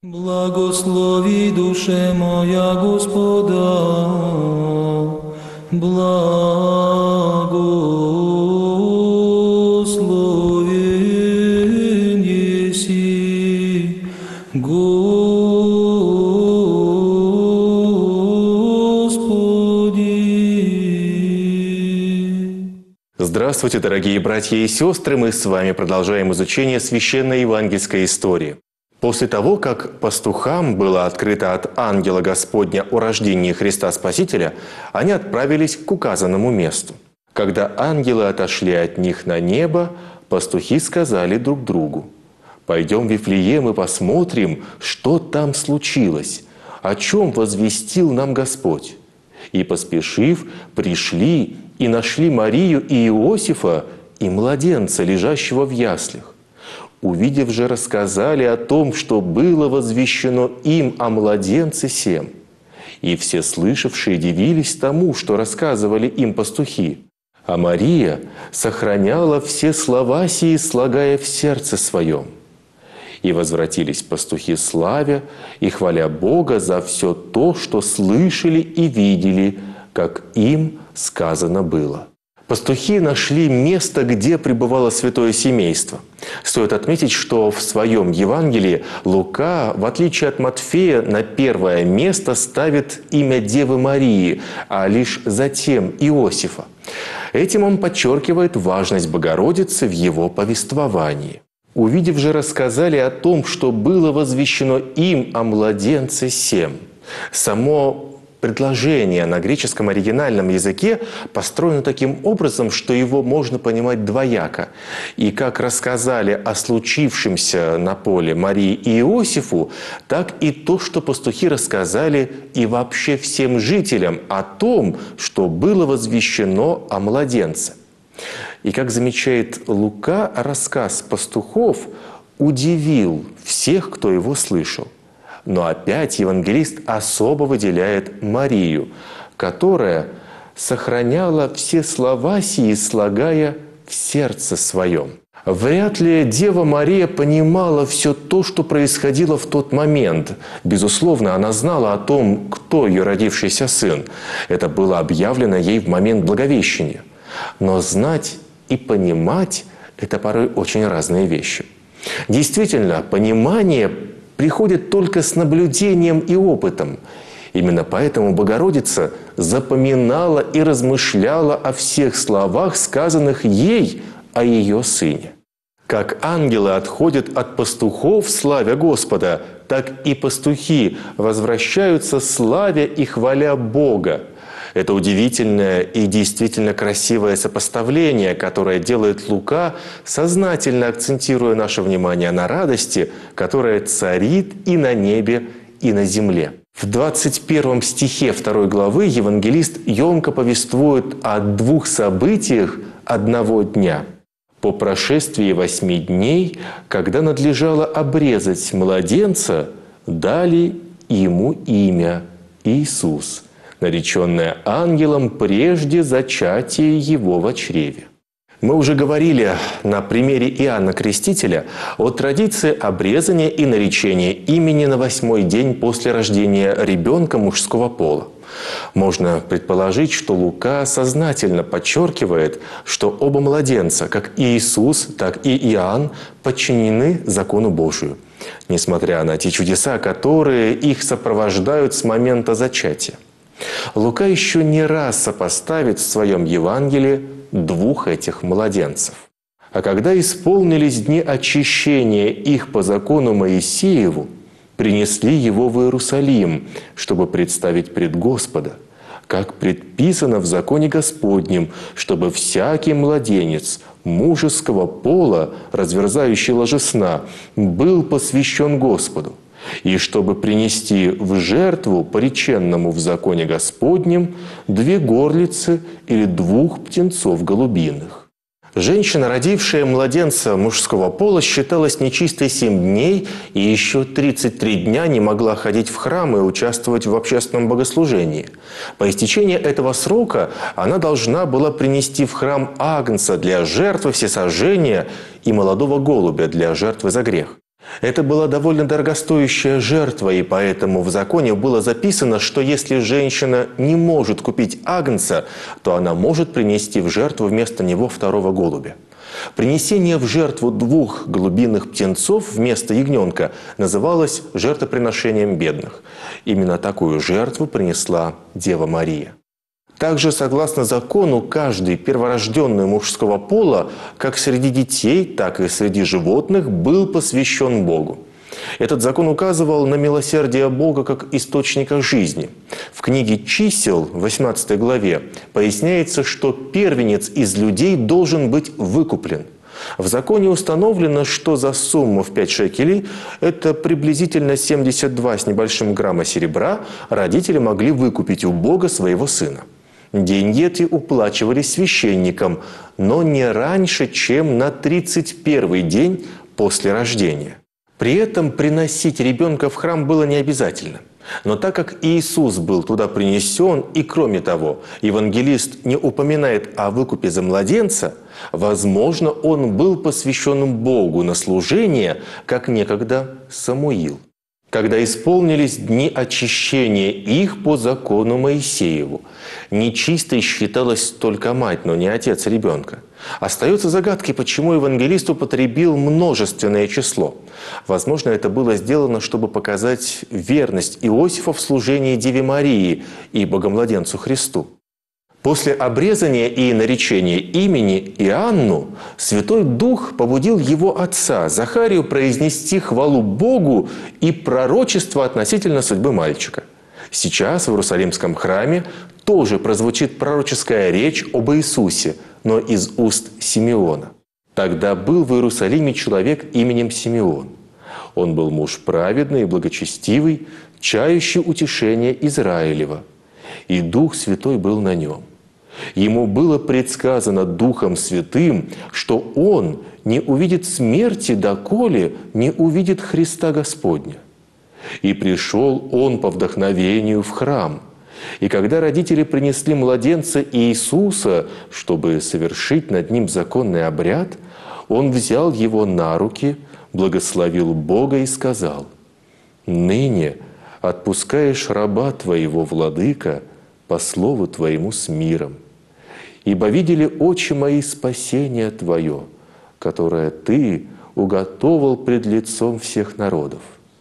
Благослови душе моя Господа, благословен еси, Господи. Здравствуйте, дорогие братья и сестры! Мы с вами продолжаем изучение священной евангельской истории. После того, как пастухам было открыто от ангела Господня о рождении Христа Спасителя, они отправились к указанному месту. Когда ангелы отошли от них на небо, пастухи сказали друг другу: «Пойдем в Вифлеем и посмотрим, что там случилось, о чем возвестил нам Господь». И, поспешив, пришли и нашли Марию и Иосифа и младенца, лежащего в яслях. Увидев же, рассказали о том, что было возвещено им о младенце сем. И все слышавшие дивились тому, что рассказывали им пастухи. А Мария сохраняла все слова сии, слагая в сердце своем. И возвратились пастухи славя и хваля Бога за все то, что слышали и видели, как им сказано было. Пастухи нашли место, где пребывало святое семейство. Стоит отметить, что в своем Евангелии Лука, в отличие от Матфея, на первое место ставит имя Девы Марии, а лишь затем Иосифа. Этим он подчеркивает важность Богородицы в его повествовании. Увидев же, рассказали о том, что было возвещено им о младенце сем. Само предложение на греческом оригинальном языке построено таким образом, что его можно понимать двояко. И как рассказали о случившемся на поле Марии и Иосифу, так и то, что пастухи рассказали и вообще всем жителям о том, что было возвещено о младенце. И как замечает Лука, рассказ пастухов удивил всех, кто его слышал. Но опять евангелист особо выделяет Марию, которая сохраняла все слова сии, слагая в сердце своем. Вряд ли Дева Мария понимала все то, что происходило в тот момент. Безусловно, она знала о том, кто ее родившийся сын. Это было объявлено ей в момент Благовещения. Но знать и понимать – это порой очень разные вещи. Действительно, понимание приходит только с наблюдением и опытом. Именно поэтому Богородица запоминала и размышляла о всех словах, сказанных ей о ее сыне. Как ангелы отходят от пастухов, славя Господа, так и пастухи возвращаются, славя и хваля Бога. Это удивительное и действительно красивое сопоставление, которое делает Лука, сознательно акцентируя наше внимание на радости, которая царит и на небе, и на земле. В 21 стихе 2 главы евангелист емко повествует о двух событиях одного дня. По прошествии 8 дней, когда надлежало обрезать младенца, дали ему имя Иисус, нареченное ангелом прежде зачатия его во чреве. Мы уже говорили на примере Иоанна Крестителя о традиции обрезания и наречения имени на 8-й день после рождения ребенка мужского пола. Можно предположить, что Лука сознательно подчеркивает, что оба младенца, как Иисус, так и Иоанн, подчинены закону Божию, несмотря на те чудеса, которые их сопровождают с момента зачатия. Лука еще не раз сопоставит в своем Евангелии двух этих младенцев. А когда исполнились дни очищения их по закону Моисееву, принесли его в Иерусалим, чтобы представить пред Господа, как предписано в законе Господнем, чтобы всякий младенец мужеского пола, разверзающий ложе сна, был посвящен Господу, и чтобы принести в жертву пореченному в законе Господнем 2 горлицы или 2 птенцов голубиных. Женщина, родившая младенца мужского пола, считалась нечистой 7 дней и еще 33 дня не могла ходить в храм и участвовать в общественном богослужении. По истечении этого срока она должна была принести в храм агнца для жертвы всесожжения и молодого голубя для жертвы за грех. Это была довольно дорогостоящая жертва, и поэтому в законе было записано, что если женщина не может купить агнца, то она может принести в жертву вместо него второго голубя. Принесение в жертву 2 голубиных птенцов вместо ягненка называлось жертвоприношением бедных. Именно такую жертву принесла Дева Мария. Также, согласно закону, каждый перворожденный мужского пола, как среди детей, так и среди животных, был посвящен Богу. Этот закон указывал на милосердие Бога как источника жизни. В книге «Чисел», 18 главе, поясняется, что первенец из людей должен быть выкуплен. В законе установлено, что за сумму в 5 шекелей, это приблизительно 72 с небольшим грамма серебра, родители могли выкупить у Бога своего сына. Деньги эти уплачивались священникам, но не раньше, чем на 31-й день после рождения. При этом приносить ребенка в храм было не обязательно. Но так как Иисус был туда принесен, и кроме того, евангелист не упоминает о выкупе за младенца, возможно, он был посвящен Богу на служение, как некогда Самуил, когда исполнились дни очищения их по закону Моисееву. Нечистой считалась только мать, но не отец ребенка. Остается загадкой, почему евангелист употребил множественное число. Возможно, это было сделано, чтобы показать верность Иосифа в служении Деве Марии и Богомладенцу Христу. После обрезания и наречения имени Иоанну Святой Дух побудил его отца Захарию произнести хвалу Богу и пророчество относительно судьбы мальчика. Сейчас в Иерусалимском храме тоже прозвучит пророческая речь об Иисусе, но из уст Симеона. Тогда был в Иерусалиме человек именем Симеон. Он был муж праведный и благочестивый, чающий утешение Израилева, и Дух Святой был на нем. Ему было предсказано Духом Святым, что он не увидит смерти, доколе не увидит Христа Господня. И пришел он по вдохновению в храм. И когда родители принесли младенца Иисуса, чтобы совершить над ним законный обряд, он взял его на руки, благословил Бога и сказал: «Ныне отпускаешь раба твоего, владыка, по слову твоему с миром. Ибо видели очи мои спасение твое, которое ты уготовал пред лицом всех народов,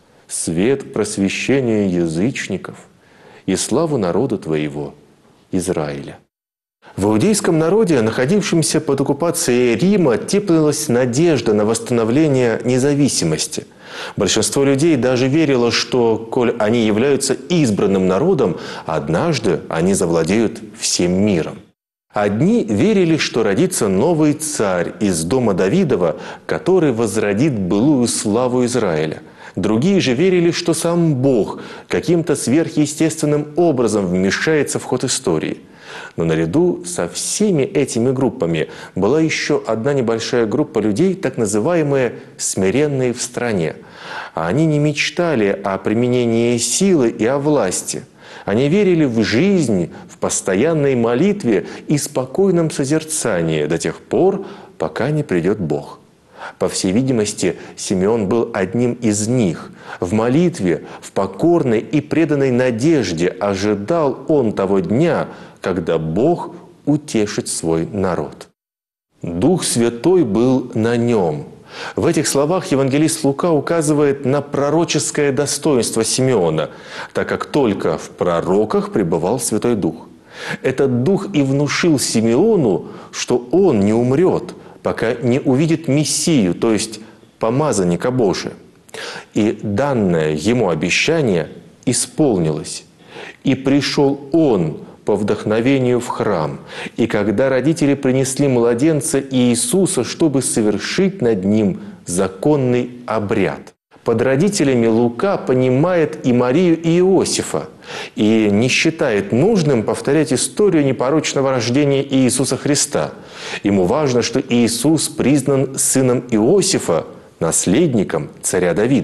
свет просвещения язычников и славу народа твоего, Израиля». В иудейском народе, находившемся под оккупацией Рима, теплилась надежда на восстановление независимости. Большинство людей даже верило, что, коль они являются избранным народом, однажды они завладеют всем миром. Одни верили, что родится новый царь из дома Давидова, который возродит былую славу Израиля. Другие же верили, что сам Бог каким-то сверхъестественным образом вмешается в ход истории. Но наряду со всеми этими группами была еще одна небольшая группа людей, так называемые «смиренные в стране». Они не мечтали о применении силы и о власти. Они верили в жизнь, в постоянной молитве и спокойном созерцании до тех пор, пока не придет Бог. По всей видимости, Симеон был одним из них. В молитве, в покорной и преданной надежде ожидал он того дня, когда Бог утешит свой народ. Дух Святой был на нем. В этих словах евангелист Лука указывает на пророческое достоинство Симеона, так как только в пророках пребывал Святой Дух. Этот Дух и внушил Симеону, что он не умрет, пока не увидит Мессию, то есть помазанника Божия. И данное ему обещание исполнилось. «И пришел он по вдохновению в храм, и когда родители принесли младенца Иисуса, чтобы совершить над ним законный обряд». Под родителями Лука понимает и Марию, и Иосифа, и не считает нужным повторять историю непорочного рождения Иисуса Христа. Ему важно, что Иисус признан сыном Иосифа, наследником царя Давида.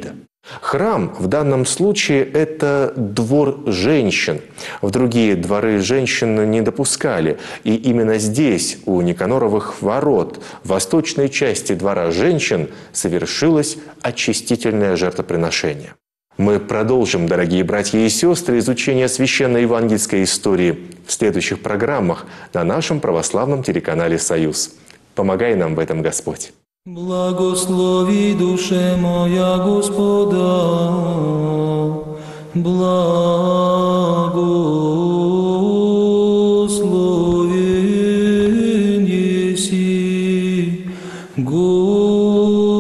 Храм в данном случае – это двор женщин. В другие дворы женщин не допускали. И именно здесь, у Никаноровых ворот, в восточной части двора женщин, совершилось очистительное жертвоприношение. Мы продолжим, дорогие братья и сестры, изучение священной евангельской истории в следующих программах на нашем православном телеканале «Союз». Помогай нам в этом, Господь. Благослови душе моя Господа, благословен еси, Господи.